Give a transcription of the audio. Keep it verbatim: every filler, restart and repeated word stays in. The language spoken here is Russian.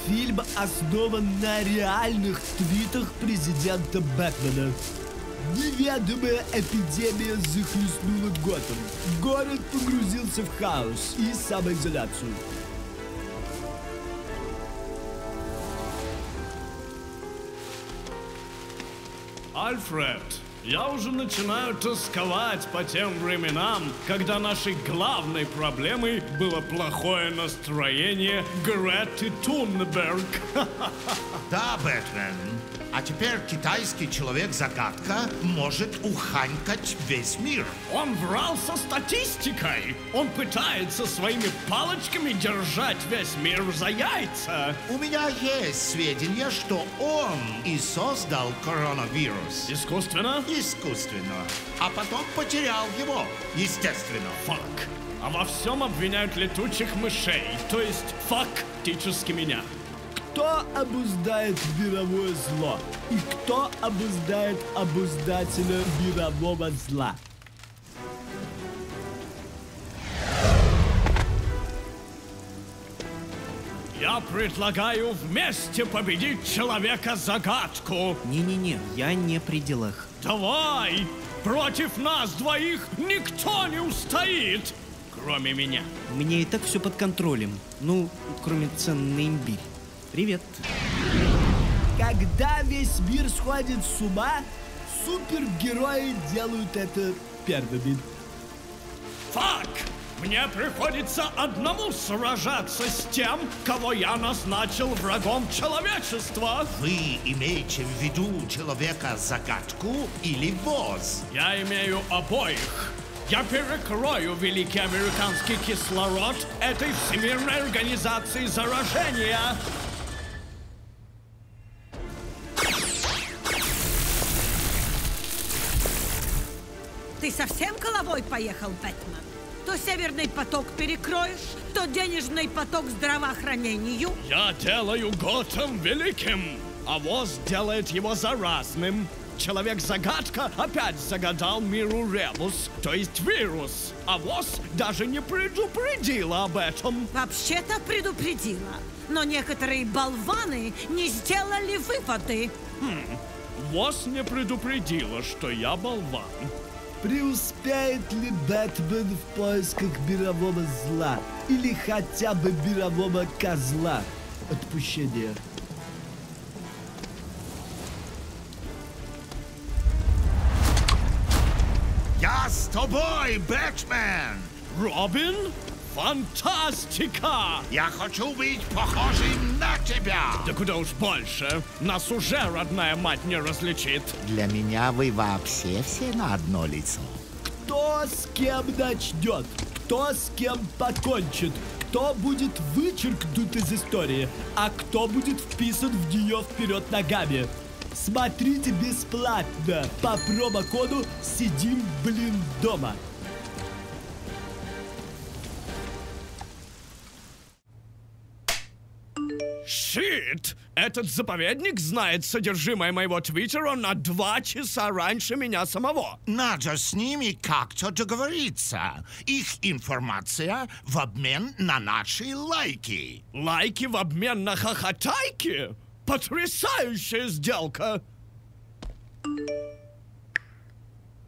Фильм основан на реальных твитах президента Бэтмена. Неведомая эпидемия захлестнула Готэм. Город погрузился в хаос и самоизоляцию. Альфред, я уже начинаю тосковать по тем временам, когда нашей главной проблемой было плохое настроение Греты Тунберг. Да, Бэтмен. А теперь китайский человек-загадка может уханькать весь мир. Он врал со статистикой. Он пытается своими палочками держать весь мир за яйца. У меня есть сведения, что он и создал коронавирус. Искусственно? Искусственно. А потом потерял его, естественно. Фак. А во всем обвиняют летучих мышей, то есть фактически меня. Кто обуздает мировое зло? И кто обуздает обуздателя мирового зла? Я предлагаю вместе победить Человека-загадку. Не-не-не, я не при делах. Давай! Против нас двоих никто не устоит, кроме меня. У меня и так все под контролем. Ну, кроме цен на имбирь. Привет. Когда весь мир сходит с ума, супергерои делают это первыми. Фак! Мне приходится одному сражаться с тем, кого я назначил врагом человечества. Вы имеете в виду Человека-загадку или ВОЗ? Я имею обоих. Я перекрою великий американский кислород этой всемирной организации заражения. Ты совсем головой поехал, Бэтмен? То северный поток перекроешь, то денежный поток здравоохранению. Я делаю Готэм великим, а ВОЗ делает его заразным. Человек-загадка опять загадал миру ребус, то есть вирус, а ВОЗ даже не предупредила об этом. Вообще-то предупредила, но некоторые болваны не сделали выводы. Хм, ВОЗ не предупредила, что я болван. Преуспеет ли Бэтмен в поисках мирового зла? Или хотя бы мирового козла отпущения? Я с тобой, Бэтмен! Робин? Фантастика! Я хочу быть похожим на тебя! Да куда уж больше. Нас уже родная мать не различит. Для меня вы вообще все на одно лицо. Кто с кем начнет? Кто с кем покончит? Кто будет вычеркнут из истории? А кто будет вписан в нее вперед ногами? Смотрите бесплатно по промокоду «Сидим, блин, дома». Щит! Этот заповедник знает содержимое моего твиттера на два часа раньше меня самого. Надо с ними как-то договориться. Их информация в обмен на наши лайки. Лайки в обмен на хохотайки? Потрясающая сделка!